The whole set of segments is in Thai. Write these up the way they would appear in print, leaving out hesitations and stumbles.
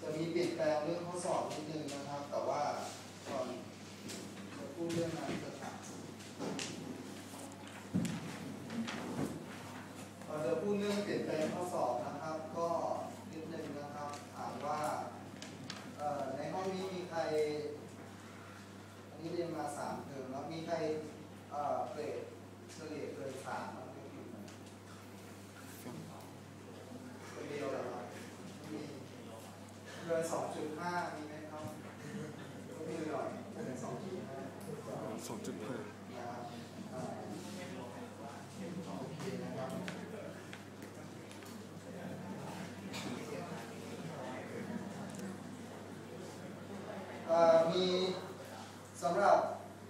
จะมีเปลี่ยนแปลงเรื่องข้อสอบนิดนึงนะครับแต่ว่าก่อนจะพูดเรื่องนั้นจะถามก่อนจะพูดเรื่องเปลี่ยนแปลงข้อสอบนะครับก็นิดนึงนะครับถามว่าในห้องนี้มีใครอันนี้เรียนมา3 เทอมแล้วมีใครเกรดเฉลี่ยเกิน3บ้างไหมคนเดียวเหรอครับมีเกิน 2.5 มีไหมครับก็มีหน่อยเกิน 2.5 นะครับโอเคนะครับมีสำหรับ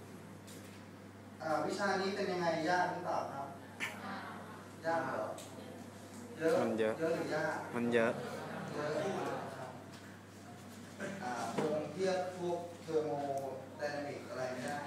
วิชานี้เป็นยังไงยากหรือเปล่าครับยากเหรอเยอะมันเยอะหรือยากมันเยอะครับคงเทียบพวกเทอร์โมไดนามิกอะไรไม่ได้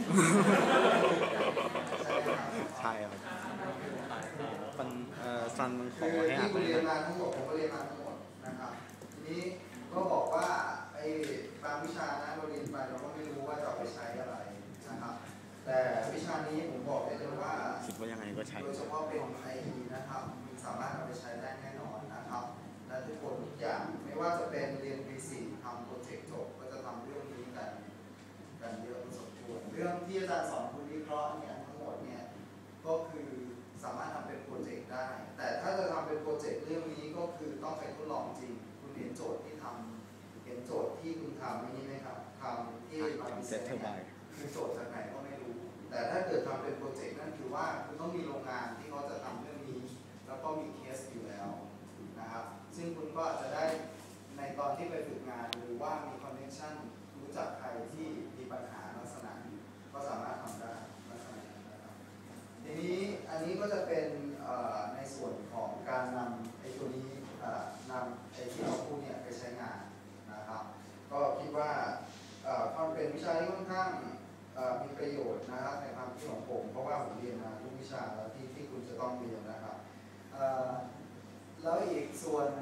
ใช่ครับมันซันมันขอให้ที่คุณเรียนมาทั้งหมดผมก็เรียนมาทั้งหมดนะครับทีนี้ก็บอกว่าไอ้บางวิชานะเราเรียนไปเราก็ไม่รู้ว่าจะเอาไปใช้อะไรนะครับแต่วิชานี้ผมบอกได้เลยว่าคิดว่ายังไงก็ใช้โดยเฉพาะเป็นไอทีนะครับสามารถเอาไปใช้ได้แน่นอนนะครับและทุกคนทุกอย่างไม่ว่าจะเป็นเรียนปี 4ทำโปรเจกต์จบก็จะทำเรื่องนี้กันเยอะพอสมควรเรื่องที่อาจารย์สอนคุณวิเคราะห์เนี่ยทั้งหมดเนี่ยก็คือสามารถทำเป็นโปรเจกต์ได้แต่ถ้าจะทำเป็นโปรเจกต์เรื่องนี้ก็คือต้องไปทดลองจริงคุณเห็นโจทย์ที่ทำเห็นโจทย์ที่คุณทำนี่ไหมครับทำที่มาพิเศษคือโจทย์จากไหนก็ไม่รู้แต่ถ้าเกิดทำเป็นโปรเจกต์นั่นคือว่าคุณต้องมีโรงงานที่เขาจะทำเรื่องนี้แล้วก็มีเคสอยู่แล้วนะครับซึ่งคุณก็อาจจะได้ในตอนที่ไปฝึกงานหรือว่ามีคอนเนคชั่นรู้จักใครที่มีปัญหาลักษณะนี้ก็สามารถทำได้ลักษณะนั้นนะครับทีนี้อันนี้ก็จะเป็นในส่วนของการนำไอ้ตัวนี้นำไอ้ที่เราพูดเนี่ยไปใช้งานนะครับก็คิดว่าความเป็นวิชาที่ค่อนข้างมีประโยชน์นะครับในความคิดของผมเพราะว่าผมเรียนมาทุกวิชาแล้วที่คุณจะต้องเรียนนะครับแล้วอีกส่วน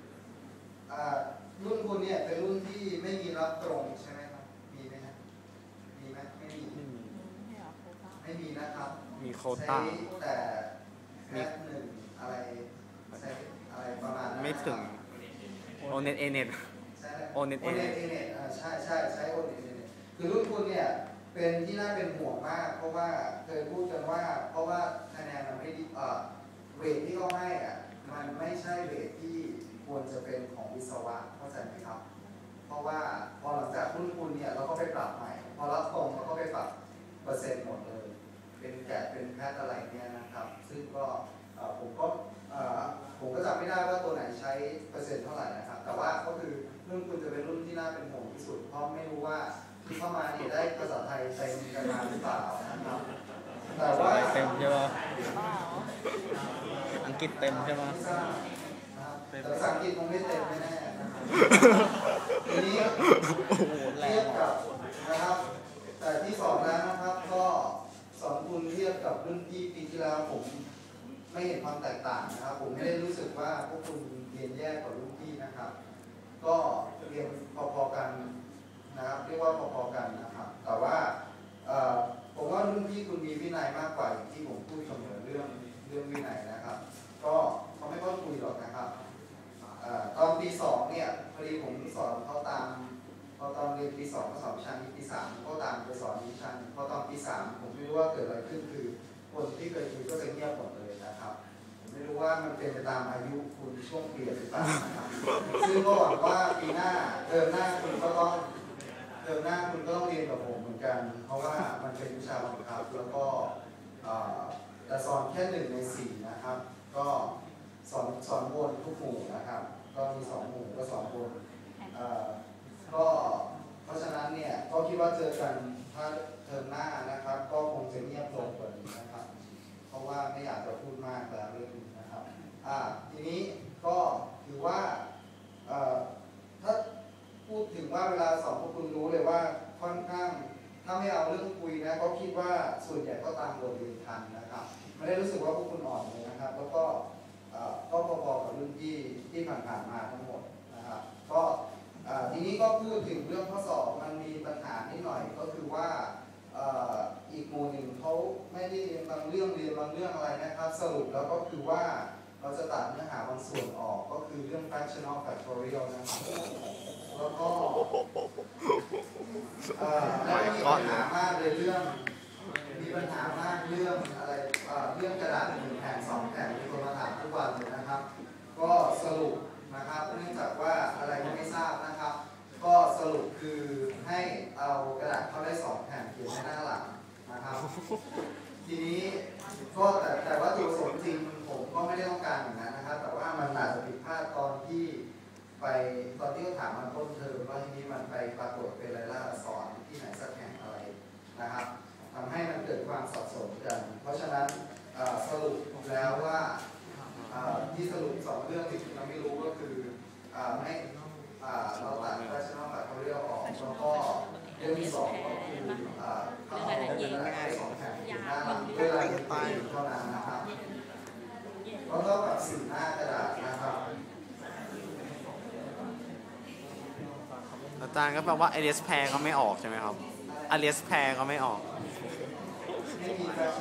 รุ่นคุณเนี่ยเป็นรุ่นที่ไม่มีรับตรงใช่ไหมครับมีไหมฮะมีไหมไม่มีไม่มีนะครับมีโควต้าแต่แค่1อะไรใช้อะไรประมาณนั้นไม่ถึงโอเน็ตเอเน็ตโอเน็ตเอเน็ตใช่ใช้โอเน็ตเอเน็ตคือรุ่นคุณเนี่ยเป็นที่น่าเป็นห่วงมากเพราะว่าเคยพูดกันว่าเพราะว่าคะแนนมันไม่ดีเรทที่เขาให้มันไม่ใช่เรทที่ควรจะเป็นของวิศวะเข้าใจไหมครับเพราะว่าพอหลังจากรุ่นคุณเนี่ยเราก็ไปปรับใหม่พอรับตรงเราก็ไปปรับเปอร์เซ็นต์หมดเลยเป็นแกะเป็นแพทอะไรเนี่ยนะครับซึ่งก็ผมก็จำไม่ได้ว่าตัวไหนใช้เปอร์เซ็นต์เท่าไหร่นะครับแต่ว่าก็คือรุ่นคุณจะเป็นรุ่นที่น่าเป็นห่วงที่สุดเพราะไม่รู้ว่าที่เข้ามาเนี่ยได้ภาษาไทยเต็มกันมาหรือเปล่านะครับแต่ว่าเต็มใช่ไหมอังกฤษเต็มใช่ไหมแต่ภาษาอังกฤษคงไม่เต็มแน่ๆทีนี้เทียบกับนะครับแต่ที่สอนแล้วนะครับก็สอนคุณเทียบกับรุ่นพี่ปีที่แล้วผมไม่เห็นความแตกต่างนะครับผมไม่ได้รู้สึกว่าพวกคุณเรียนแย่กว่ารุ่นพี่นะครับก็เรียนพอๆกันนะครับเรียกว่าพอๆกันนะครับแต่ว่าผมว่ารุ่นพี่คุณมีวินัยมากกว่าอย่างที่ผมพูดเสมอเรื่องวินัยนะครับก็เขาไม่ค่อยคุยหรอกนะครับตอนปี 2เนี่ยพอดีผมสอนเขาตามพอตอนเรียนปี 2ก็สอนวิชานี้ปี 3ก็ตามไปสอนวิชาพอตอนปี 3ผมไม่รู้ว่าเกิดอะไรขึ้นคือคนที่เคยคุยก็จะเงียบหมดเลยนะครับผมไม่รู้ว่ามันเป็นไปตามอายุคุณช่วงเปลี่ยนหรือเปล่านะครับซึ่งก็หวังว่าปีหน้าเทอมหน้าคุณก็ต้องเรียนกับผมเหมือนกันเพราะว่ามันเป็นวิชาบังคับแล้วก็แต่สอนแค่1 ใน 4นะครับก็สอนบนทุกหมู่นะครับก็มี2 หมู่ก็สอนบนก็เพราะฉะนั้นเนี่ยก็คิดว่าเจอกันถ้าเทอมหน้านะครับก็คงจะเงียบลงกว่านี้นะครับเพราะว่าไม่อยากจะพูดมากแล้วเรื่องนี้นะครับทีนี้ก็ถือว่าถ้าพูดถึงว่าเวลาสอนพวกคุณรู้เลยว่าค่อนข้างถ้าไม่เอาเรื่องคุยนะก็คิดว่าส่วนใหญ่ก็ตามบทเรียนทันนะครับไม่ได้รู้สึกว่าพวกคุณอ่อนเลยนะครับแล้วก็พอๆกับรุ่นที่ผ่านๆมาทั้งหมดนะครับก็ทีนี้ก็พูดถึงเรื่องข้อสอบมันมีปัญหานิดหน่อยก็คือว่าอีกหมู่หนึ่งเขาไม่ได้เรียนบางเรื่องเรียนบางเรื่องอะไรนะครับสรุปแล้วก็คือว่าเราจะตัดเนื้อหาบางส่วนออกก็คือเรื่อง fractional factorial นะครับแล้วก็มีปัญหามากเลยเรื่องมีปัญหามากเรื่องอะไรเรื่องกระดาษ1 แผ่น 2 แผ่นมีคนมาถามทุกวันเลยนะครับก็สรุปนะครับเนื่องจากว่าอะไรก็ไม่ทราบนะครับก็สรุปคือให้เอากระดาษเข้าได้2 แผ่นเขียนในหน้าหลังนะครับทีนี้ก็แต่ว่าตัวสมจริงผมก็ไม่ได้ต้องการอย่างนั้นนะครับแต่ว่ามันอาจจะผิดพลาดตอนที่เขาถามมันต้นเทอมว่าทีนี้มันไปปรากฏเป็นรายลักษณ์อักษรที่ไหนสักแห่งอะไรนะครับทำให้มันเกิดความสับสนกันเพราะฉะนั้นสรุปแล้วว่าที่สรุป2 เรื่องที่เราไม่รู้ก็คือให้เราตัด fractional factorial ออกแล้วก็เรื่องที่ 2ก็คือเขาเอากระดาษ2 แผ่นหน้าหลังเวลาจะไปเท่านั้นนะครับก็เท่ากับ4 หน้ากระดาษนะครับอาจารย์ก็แปลว่า alias pair ก็ไม่ออกใช่ไหมครับ alias pair ก็ไม่ออกไม่มี fractional